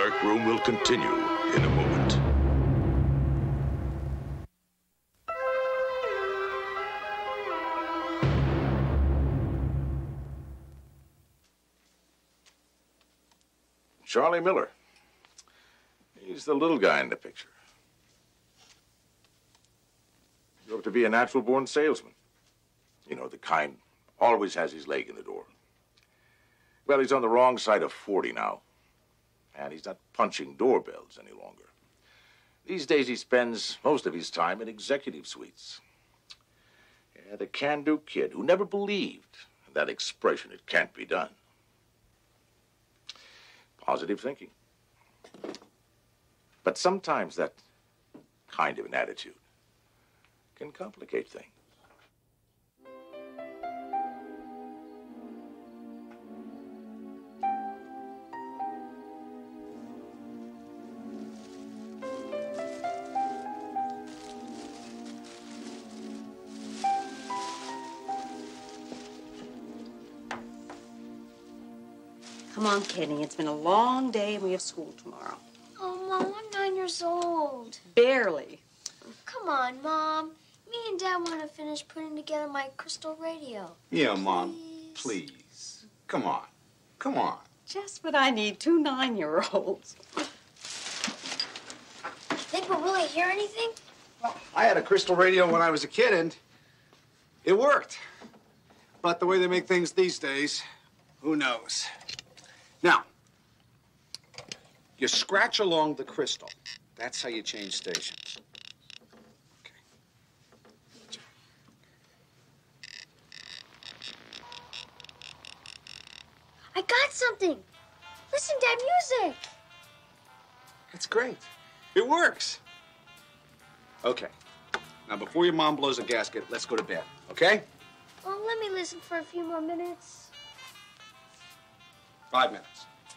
Darkroom will continue in a moment. Charlie Miller. He's the little guy in the picture. He grew up to be a natural-born salesman. You know, the kind always has his leg in the door. Well, he's on the wrong side of 40 now. And he's not punching doorbells any longer. These days, he spends most of his time in executive suites. Yeah, the can-do kid who never believed that expression, it can't be done. Positive thinking. But sometimes that kind of an attitude can complicate things. Come on, Kenny. It's been a long day and we have school tomorrow. Oh, Mom, I'm 9 years old. Barely. Come on, Mom. Me and Dad want to finish putting together my crystal radio. Yeah, Mom. Please. Come on. Come on. Just what I need, 2 9-year-olds. Think we'll really hear anything? Well, I had a crystal radio when I was a kid, and it worked. But the way they make things these days, who knows? Now, you scratch along the crystal. That's how you change stations. Okay. I got something. Listen to that music. That's great. It works. Okay. Now, before your mom blows a gasket, let's go to bed, okay? Well, let me listen for a few more minutes. 5 minutes.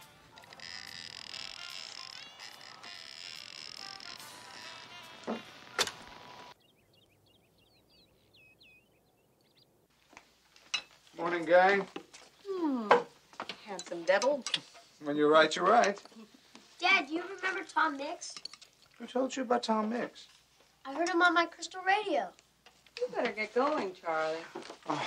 Morning, gang. Handsome devil. When you're right, you're right. Dad, do you remember Tom Mix? Who told you about Tom Mix? I heard him on my crystal radio. You better get going, Charlie. Oh.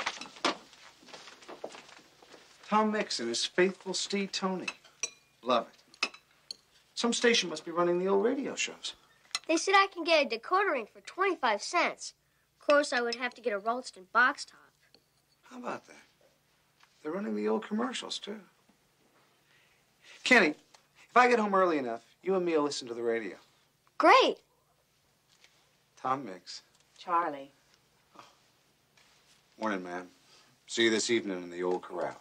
Tom Mix and his faithful steed, Tony. Love it. Some station must be running the old radio shows. They said I can get a decoder ring for 25 cents. Of course, I would have to get a Ralston box top. How about that? They're running the old commercials, too. Kenny, if I get home early enough, you and me will listen to the radio. Great. Tom Mix. Charlie. Oh. Morning, ma'am. See you this evening in the old corral.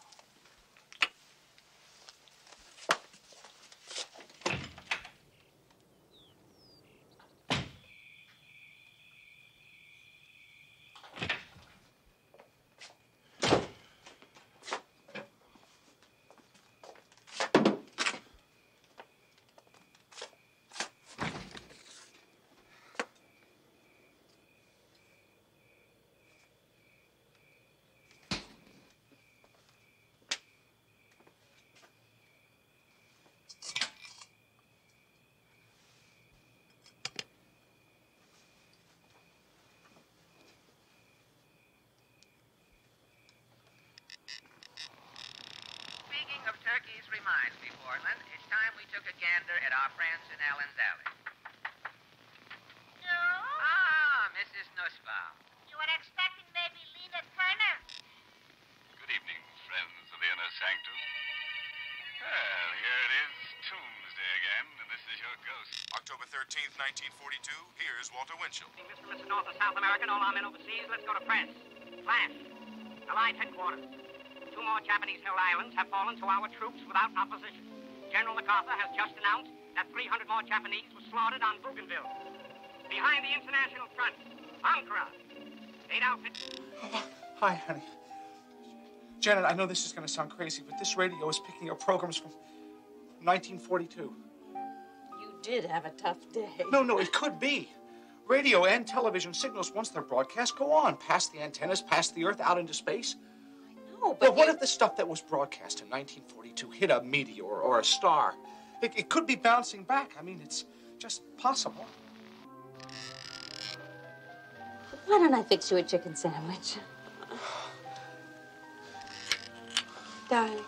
Turkeys reminds me, Portland, it's time we took a gander at our friends in Allen's Alley. No? Ah, Mrs. Nussbaum. You were expecting maybe Lena Turner? Good evening, friends of the inner sanctum. Well, here it is, Tombsday again, and this is your ghost. October 13th, 1942, here's Walter Winchell. Mr. North and South American, all our men overseas, let's go to France. Flash. Allied headquarters. 2 more Japanese-held islands have fallen to our troops without opposition. General MacArthur has just announced that 300 more Japanese were slaughtered on Bougainville. Behind the international front, Ankara. 8 outfits. Oh, hi, honey. Janet, I know this is going to sound crazy, but this radio is picking up programs from 1942. You did have a tough day. No, it could be. Radio and television signals, once they're broadcast, go on past the antennas, past the Earth, out into space. I know, but what if the stuff that was broadcast in 1942 hit a meteor or a star? It could be bouncing back. I mean, it's just possible. Why don't I fix you a chicken sandwich? Darling,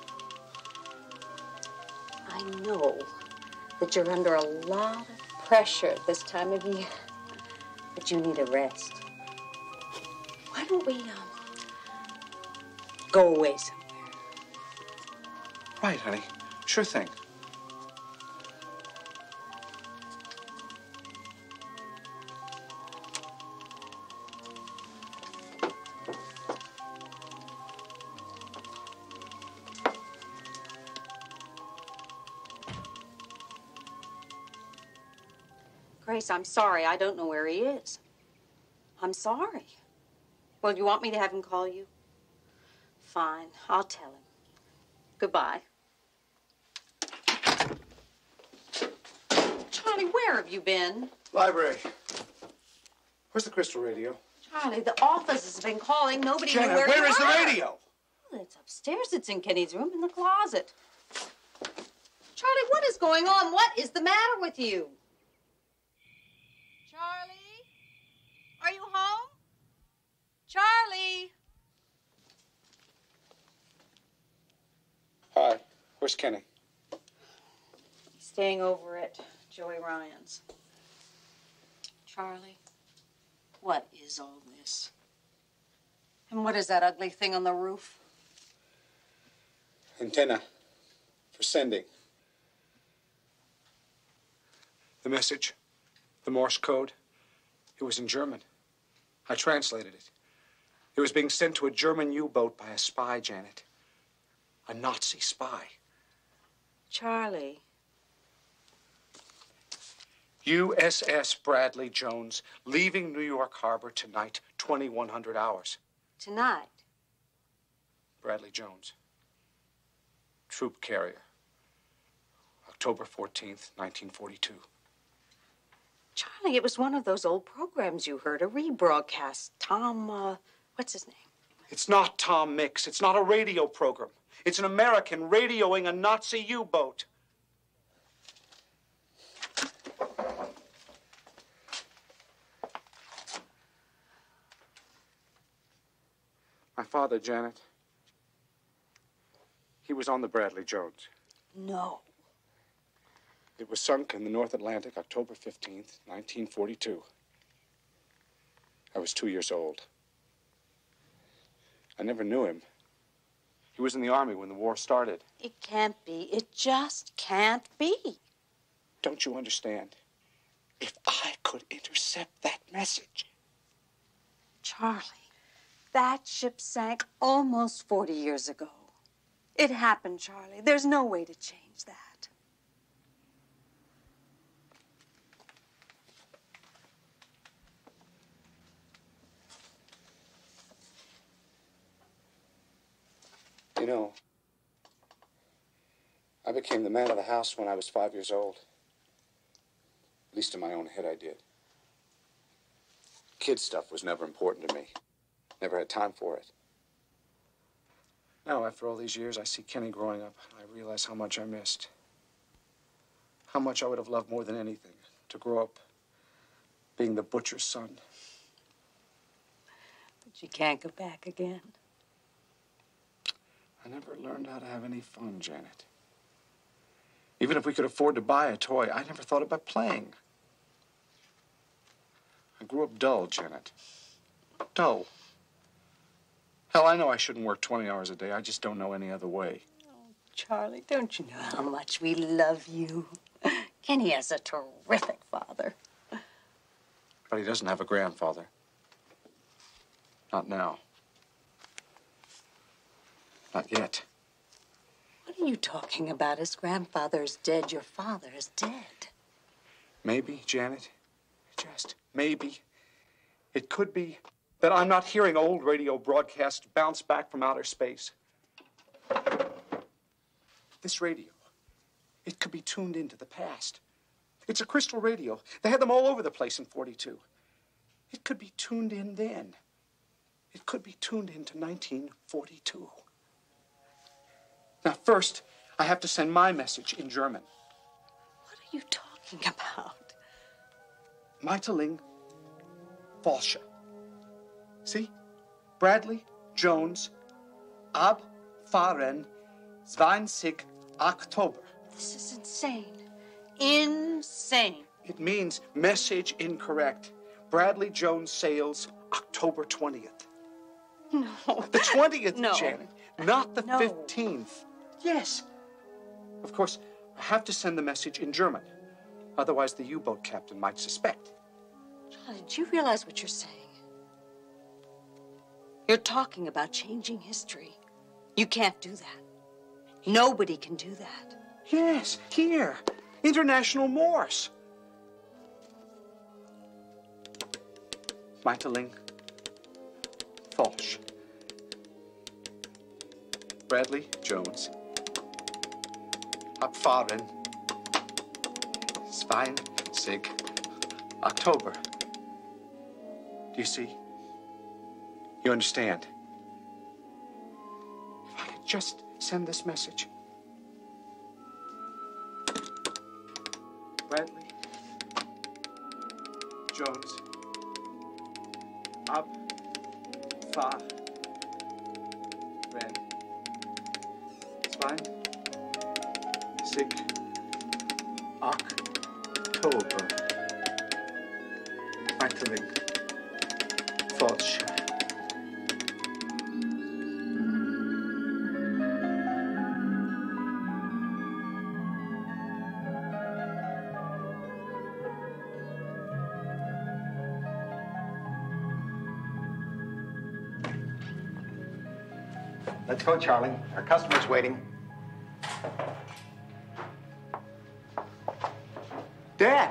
I know that you're under a lot of pressure this time of year, but you need a rest. Why don't we, go away somewhere? Right, honey. Sure thing. Grace, I'm sorry. I don't know where he is. I'm sorry. Well, you want me to have him call you? Fine. I'll tell him. Goodbye. Charlie, where have you been? Library. Where's the crystal radio? Charlie, the office has been calling. Nobody knew Jenna, where where you is the were. radio? Well, it's upstairs. It's in Kenny's room in the closet. Charlie, what is going on? What is the matter with you? Charlie? Are you home? Charlie? Hi. Where's Kenny? He's staying over at Joey Ryan's. Charlie, what is all this? And what is that ugly thing on the roof? Antenna. For sending. The message. The Morse code. It was in German. I translated it. It was being sent to a German U-boat by a spy, Janet. A Nazi spy. Charlie. USS Bradley Jones, leaving New York Harbor tonight, 2100 hours. Tonight? Bradley Jones. Troop carrier. October 14th, 1942. Charlie, it was one of those old programs you heard, a rebroadcast. Tom, what's his name? It's not Tom Mix. It's not a radio program. It's an American radioing a Nazi U-boat. My father, Janet, he was on the Bradley Jones. No. It was sunk in the North Atlantic, October 15th, 1942. I was 2 years old. I never knew him. He was in the Army when the war started. It can't be. It just can't be. Don't you understand? If I could intercept that message. Charlie, that ship sank almost 40 years ago. It happened, Charlie. There's no way to change that. You know, I became the man of the house when I was 5 years old. At least in my own head, I did. Kid stuff was never important to me. Never had time for it. Now, after all these years, I see Kenny growing up, and I realize how much I missed. How much I would have loved more than anything to grow up being the butcher's son. But you can't go back again. I never learned how to have any fun, Janet. Even if we could afford to buy a toy, I never thought about playing. I grew up dull, Janet. Dull. Hell, I know I shouldn't work 20 hours a day. I just don't know any other way. Oh, Charlie, don't you know how much we love you? Kenny has a terrific father. But he doesn't have a grandfather. Not now. Not yet. What are you talking about? His grandfather is dead. Your father is dead. Maybe, Janet, just maybe, it could be that I'm not hearing old radio broadcasts bounce back from outer space. This radio, it could be tuned into the past. It's a crystal radio. They had them all over the place in 42. It could be tuned in then. It could be tuned into 1942. Now, first, I have to send my message in German. are you talking about? Meiteling Falsche. See? Bradley Jones abfahren 20 October. This is insane. Insane. It means message incorrect. Bradley Jones sales October 20th. No. The 20th, No. Janet. Not the No. 15th. Yes. Of course, I have to send the message in German. Otherwise, the U-boat captain might suspect. Charlie, do you realize what you're saying? You're talking about changing history. You can't do that. Nobody can do that. Yes, here. International Morse. Meiteling Falsch. Bradley Jones abfahren 20 October. Do you see? You understand? If I could just send this message. Bradley Jones abfahren 20 October. Meiteling Falsch. Let's go, Charlie. Our customer's waiting. Dad!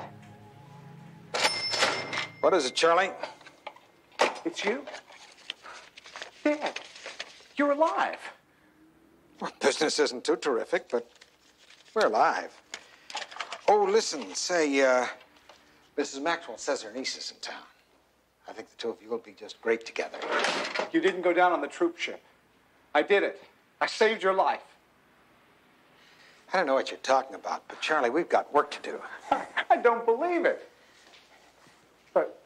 What is it, Charlie? It's you? Dad, you're alive. Well, business isn't too terrific, but we're alive. Oh, listen, say, Mrs. Maxwell says her niece is in town. I think the two of you will be just great together. You didn't go down on the troop ship. I did it. I saved your life. I don't know what you're talking about, but Charlie, we've got work to do. I don't believe it. But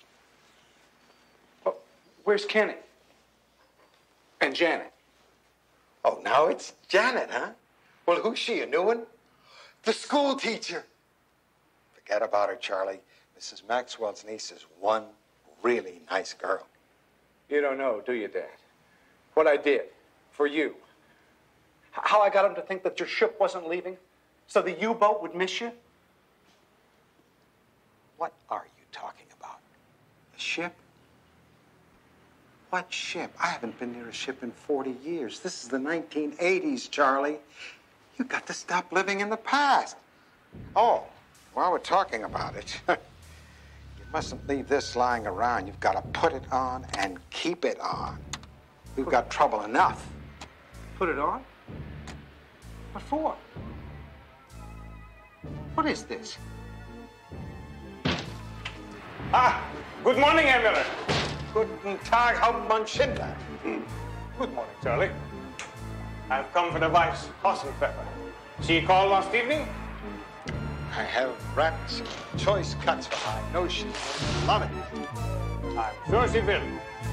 where's Kenny? And Janet? Oh, now it's Janet, huh? Well, who's she, a new one? The school teacher. Forget about her, Charlie. Mrs. Maxwell's niece is one really nice girl. You don't know, do you, Dad? What I did for you. How I got him to think that your ship wasn't leaving so the U-boat would miss you? What are you talking about? A ship? What ship? I haven't been near a ship in 40 years. This is the 1980s, Charlie. You got to stop living in the past. Oh, while we're talking about it, you mustn't leave this lying around. You've got to put it on and keep it on. We've got trouble enough. Put it on? What for? What is this? Ah, good morning, Emily. Guten Tag, Hauptmann Schindler. Good morning, Charlie. I've come for the wife's Hassenpfeffer. She called last evening? I have wrapped some choice cuts for her. I know she'll love it. I'm sure she will.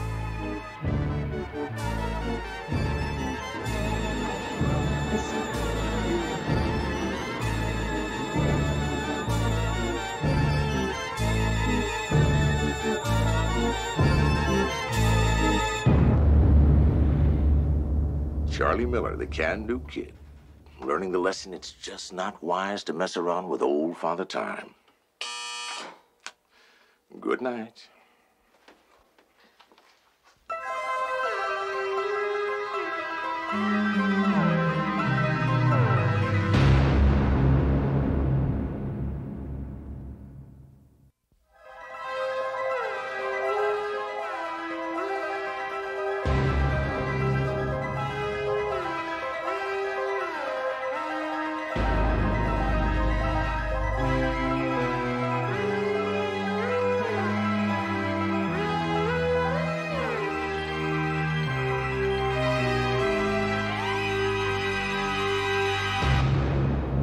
Charlie Miller, the can-do kid, learning the lesson it's just not wise to mess around with old Father Time. Good night.